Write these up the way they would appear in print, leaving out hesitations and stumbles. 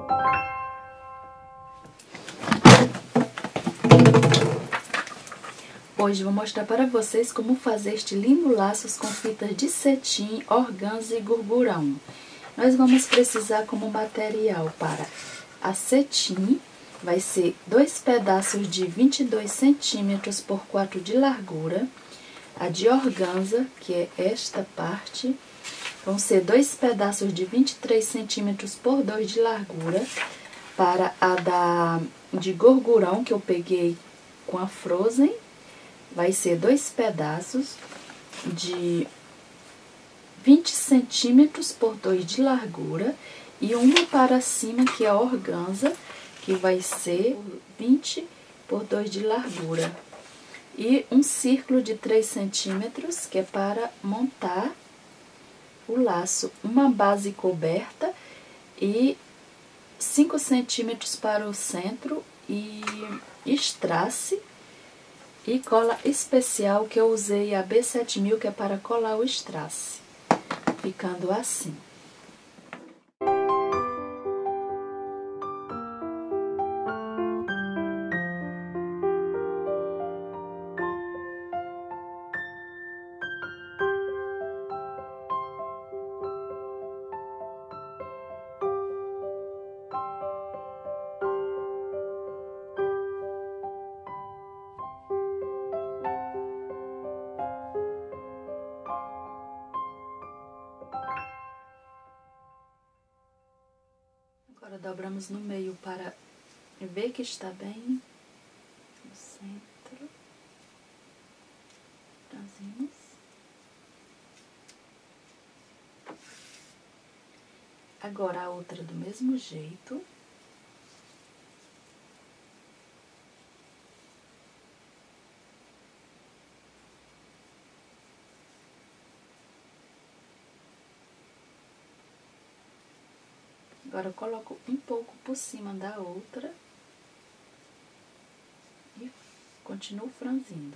Hoje vou mostrar para vocês como fazer este lindo laços com fitas de cetim, organza e gurgurão. Nós vamos precisar como material para a cetim, vai ser 2 pedaços de 22 centímetros por 4 de largura. A de organza, que é esta parte, vão ser 2 pedaços de 23 centímetros por 2 de largura. Para a de gurgurão, que eu peguei com a Frozen, vai ser 2 pedaços de 20 centímetros por 2 de largura. E uma para cima, que é a organza, que vai ser 20 por 2 de largura. E um círculo de 3 centímetros, que é para montar o laço. Uma base coberta e 5 centímetros para o centro e strass. E cola especial, que eu usei a B7000, que é para colar o strass, ficando assim. Agora dobramos no meio para ver que está bem no centro. Trazemos. Agora a outra do mesmo jeito. Agora eu coloco um pouco por cima da outra e continuo franzindo.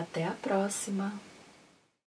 Até a próxima!